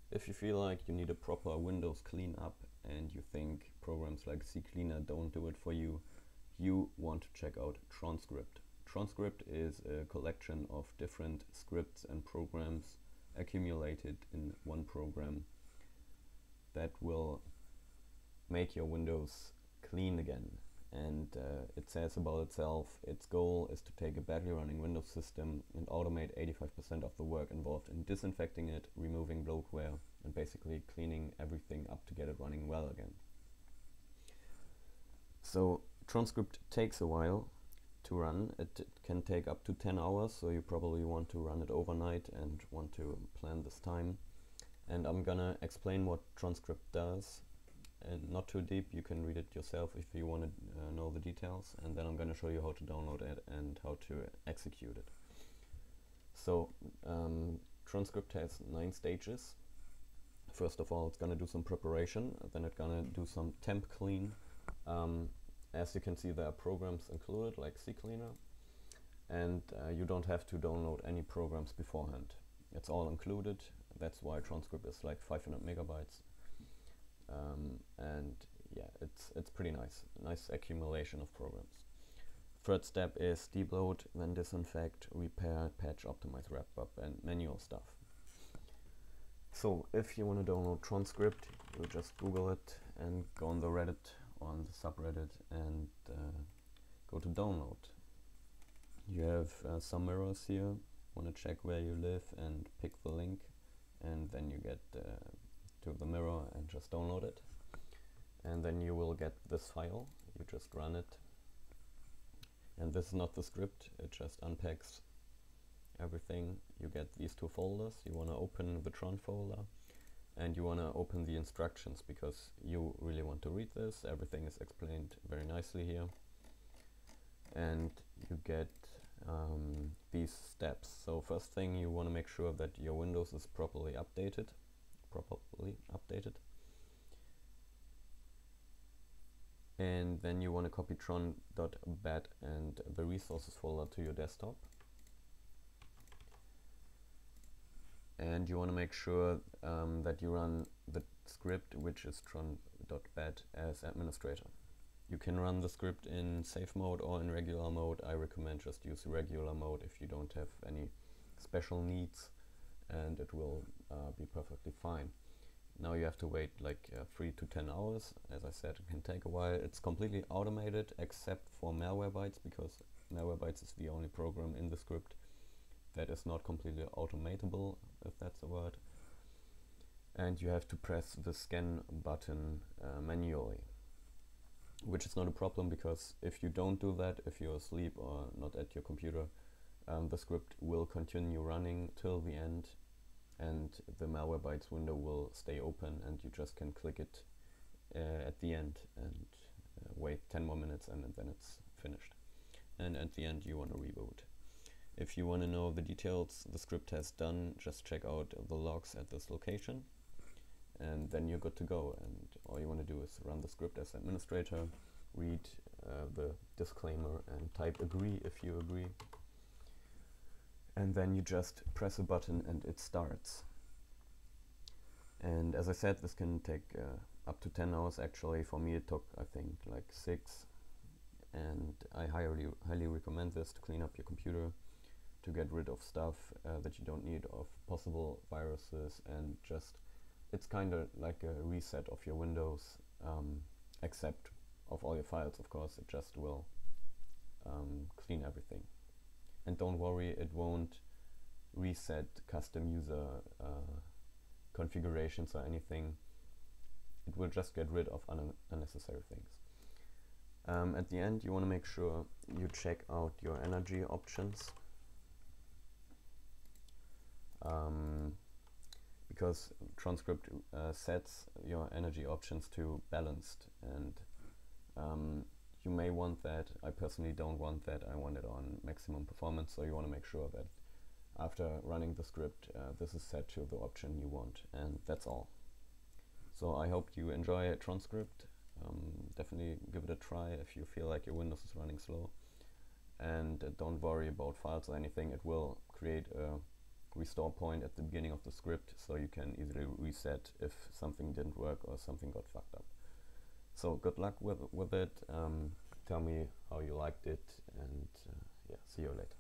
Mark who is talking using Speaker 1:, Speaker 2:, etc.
Speaker 1: If you feel like you need a proper Windows cleanup and you think programs like CCleaner don't do it for you, you want to check out Transcript. Transcript is a collection of different scripts and programs accumulated in one program that will make your Windows clean again. And it says about itself, its goal is to take a badly running Windows system and automate 85% of the work involved in disinfecting it, removing bloatware, and basically cleaning everything up to get it running well again. So Transcript takes a while to run. It can take up to 10 hours, so you probably want to run it overnight and want to plan this time. And I'm gonna explain what Transcript does, and not too deep. You can read it yourself if you want to know the details, and then I'm going to show you how to download it and how to execute it. So Transcript has 9 stages. First of all, it's going to do some preparation, then it's going to do some temp clean. As you can see, there are programs included like CCleaner, and you don't have to download any programs beforehand. It's all included. That's why Transcript is like 500 megabytes. And yeah, it's pretty nice accumulation of programs. Third step is debloat, then disinfect, repair, patch, optimize, wrap up, and manual stuff. So if you want to download Transcript, you just Google it and go on the Reddit, on the subreddit, and go to download. You have some mirrors here. Want to check where you live and pick the link, and then you get to the mirror and just download it, and then you will get this file. You just run it, and this is not the script, it just unpacks everything. You get these 2 folders. You want to open the Tron folder, and you want to open the instructions because you really want to read this. Everything is explained very nicely here, and you get these steps. So first thing, you want to make sure that your Windows is properly updated. And then you want to copy tron.bat and the resources folder to your desktop. And you want to make sure that you run the script, which is tron.bat, as administrator. You can run the script in safe mode or in regular mode. I recommend just use regular mode if you don't have any special needs, and it will be perfectly fine. Now you have to wait like 3 to 10 hours. As I said, it can take a while. It's completely automated except for Malwarebytes, because Malwarebytes is the only program in the script that is not completely automatable, if that's a word. And you have to press the scan button manually, which is not a problem, because if you don't do that, if you're asleep or not at your computer, the script will continue running till the end, and the Malwarebytes window will stay open, and you just can click it at the end and wait 10 more minutes, and then it's finished. And at the end you want to reboot. If you want to know the details the script has done, just check out the logs at this location, and then you're good to go. And all you want to do is run the script as administrator, read the disclaimer, and type agree if you agree. And then you just press a button and it starts. And as I said, this can take up to 10 hours. Actually, for me it took, I think, like 6. And I highly recommend this to clean up your computer, to get rid of stuff that you don't need, of possible viruses, and just, it's kind of like a reset of your Windows, except of all your files, of course. It just will clean everything. And don't worry, it won't reset custom user configurations or anything. It will just get rid of unnecessary things. At the end, you want to make sure you check out your energy options, because Transcript sets your energy options to balanced, and you may want that. I personally don't want that. I want it on maximum performance, so you want to make sure that after running the script this is set to the option you want, and that's all. So I hope you enjoy Transcript. Definitely give it a try if you feel like your Windows is running slow, and don't worry about files or anything. It will create a restore point at the beginning of the script, so you can easily reset if something didn't work or something got fucked up. So good luck with it. Tell me how you liked it, and yeah, see you later.